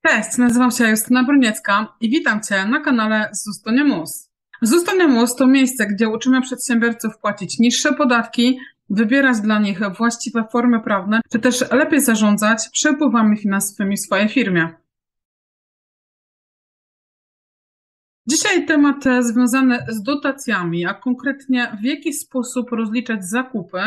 Cześć, nazywam się Justyna Broniecka i witam Cię na kanale ZUS to nie mus. ZUS to nie mus to miejsce, gdzie uczymy przedsiębiorców płacić niższe podatki, wybierać dla nich właściwe formy prawne, czy też lepiej zarządzać przepływami finansowymi w swojej firmie. Dzisiaj temat związany z dotacjami, a konkretnie w jaki sposób rozliczać zakupy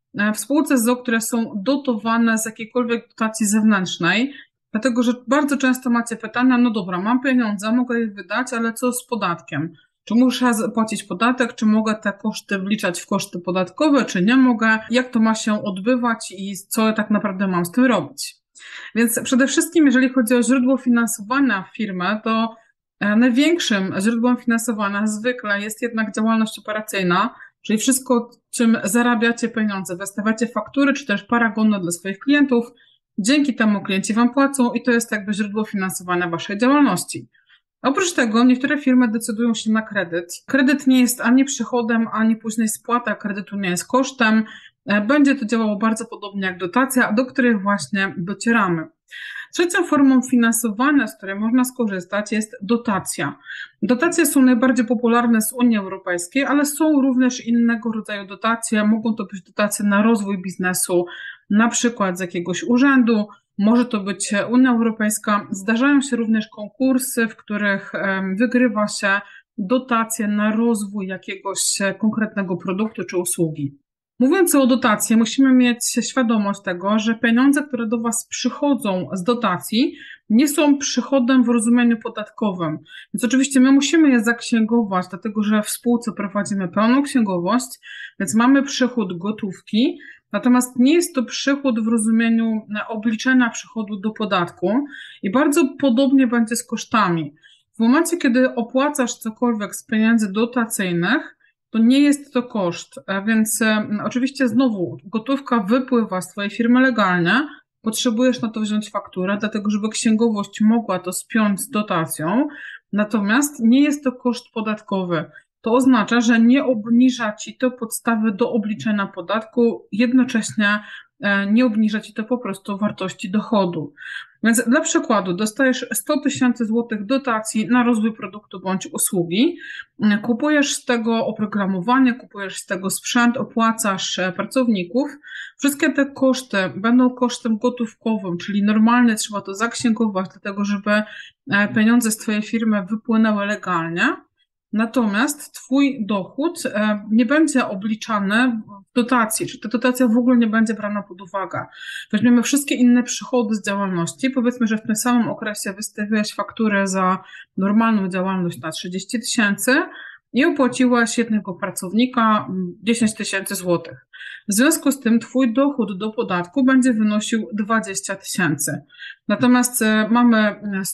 w spółce z o.o., które są dotowane z jakiejkolwiek dotacji zewnętrznej. Dlatego, że bardzo często macie pytania, no dobra, mam pieniądze, mogę je wydać, ale co z podatkiem? Czy muszę płacić podatek, czy mogę te koszty wliczać w koszty podatkowe, czy nie mogę? Jak to ma się odbywać i co tak naprawdę mam z tym robić? Więc przede wszystkim, jeżeli chodzi o źródło finansowania firmy, to największym źródłem finansowania zwykle jest jednak działalność operacyjna, czyli wszystko, czym zarabiacie pieniądze, wystawiacie faktury, czy też paragony dla swoich klientów. Dzięki temu klienci Wam płacą i to jest jakby źródło finansowania Waszej działalności. Oprócz tego niektóre firmy decydują się na kredyt. Kredyt nie jest ani przychodem, ani później spłata kredytu nie jest kosztem. Będzie to działało bardzo podobnie jak dotacja, do której właśnie docieramy. Trzecią formą finansowania, z której można skorzystać, jest dotacja. Dotacje są najbardziej popularne z Unii Europejskiej, ale są również innego rodzaju dotacje. Mogą to być dotacje na rozwój biznesu, na przykład z jakiegoś urzędu, może to być Unia Europejska. Zdarzają się również konkursy, w których wygrywa się dotacje na rozwój jakiegoś konkretnego produktu czy usługi. Mówiąc o dotacji, musimy mieć świadomość tego, że pieniądze, które do Was przychodzą z dotacji, nie są przychodem w rozumieniu podatkowym. Więc oczywiście my musimy je zaksięgować, dlatego że w spółce prowadzimy pełną księgowość, więc mamy przychód gotówki, natomiast nie jest to przychód w rozumieniu obliczenia przychodu do podatku i bardzo podobnie będzie z kosztami. W momencie, kiedy opłacasz cokolwiek z pieniędzy dotacyjnych, to nie jest to koszt, więc oczywiście znowu gotówka wypływa z Twojej firmy legalnie, potrzebujesz na to wziąć fakturę, dlatego żeby księgowość mogła to spiąć z dotacją, natomiast nie jest to koszt podatkowy. To oznacza, że nie obniża Ci to podstawy do obliczenia podatku, jednocześnie nie obniża Ci to po prostu wartości dochodu. Więc dla przykładu dostajesz 100 tysięcy złotych dotacji na rozwój produktu bądź usługi, kupujesz z tego oprogramowanie, kupujesz z tego sprzęt, opłacasz pracowników. Wszystkie te koszty będą kosztem gotówkowym, czyli normalnie trzeba to zaksięgować, dlatego żeby pieniądze z Twojej firmy wypłynęły legalnie. Natomiast Twój dochód nie będzie obliczany w dotacji, czyli ta dotacja w ogóle nie będzie brana pod uwagę. Weźmiemy wszystkie inne przychody z działalności, powiedzmy, że w tym samym okresie wystawiłeś fakturę za normalną działalność na 30 tysięcy i opłaciłaś jednego pracownika 10 tysięcy złotych. W związku z tym Twój dochód do podatku będzie wynosił 20 tysięcy. Natomiast mamy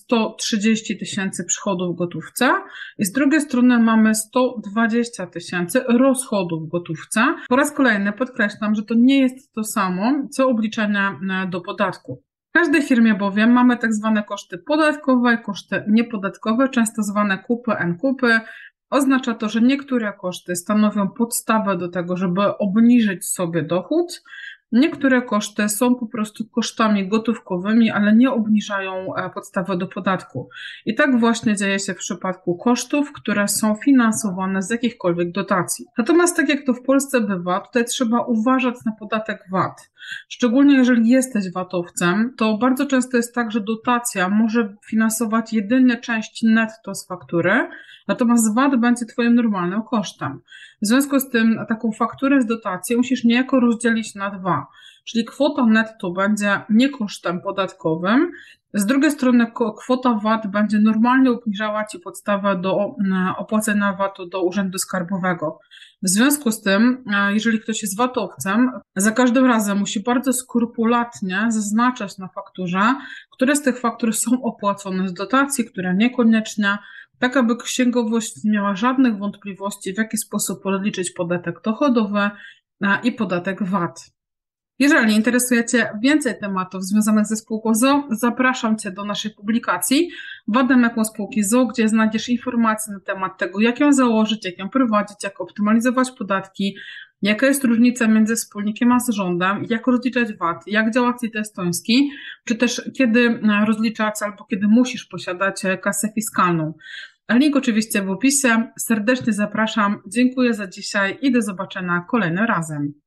130 tysięcy przychodów w gotówce i z drugiej strony mamy 120 tysięcy rozchodów w gotówce. Po raz kolejny podkreślam, że to nie jest to samo, co obliczenie do podatku. W każdej firmie bowiem mamy tak zwane koszty podatkowe i koszty niepodatkowe, często zwane kupy, n-kupy. Oznacza to, że niektóre koszty stanowią podstawę do tego, żeby obniżyć sobie dochód. Niektóre koszty są po prostu kosztami gotówkowymi, ale nie obniżają podstawy do podatku. I tak właśnie dzieje się w przypadku kosztów, które są finansowane z jakichkolwiek dotacji. Natomiast tak jak to w Polsce bywa, tutaj trzeba uważać na podatek VAT. Szczególnie jeżeli jesteś VAT-owcem, to bardzo często jest tak, że dotacja może finansować jedynie część netto z faktury, natomiast VAT będzie Twoim normalnym kosztem. W związku z tym taką fakturę z dotacji musisz niejako rozdzielić na dwa, czyli kwota netto będzie nie kosztem podatkowym, z drugiej strony kwota VAT będzie normalnie obniżała Ci podstawę do opłacenia VAT-u do Urzędu Skarbowego. W związku z tym, jeżeli ktoś jest VAT-owcem, za każdym razem musi bardzo skrupulatnie zaznaczać na fakturze, które z tych faktur są opłacone z dotacji, które niekoniecznie, tak aby księgowość nie miała żadnych wątpliwości, w jaki sposób rozliczyć podatek dochodowy i podatek VAT. Jeżeli interesuje Cię więcej tematów związanych ze spółką ZOO, zapraszam Cię do naszej publikacji Wademeku spółki ZOO, gdzie znajdziesz informacje na temat tego, jak ją założyć, jak ją prowadzić, jak optymalizować podatki, jaka jest różnica między wspólnikiem a zarządem, jak rozliczać VAT, jak działa CIT estoński, czy też kiedy rozliczać albo kiedy musisz posiadać kasę fiskalną. Link oczywiście w opisie. Serdecznie zapraszam. Dziękuję za dzisiaj i do zobaczenia kolejnym razem.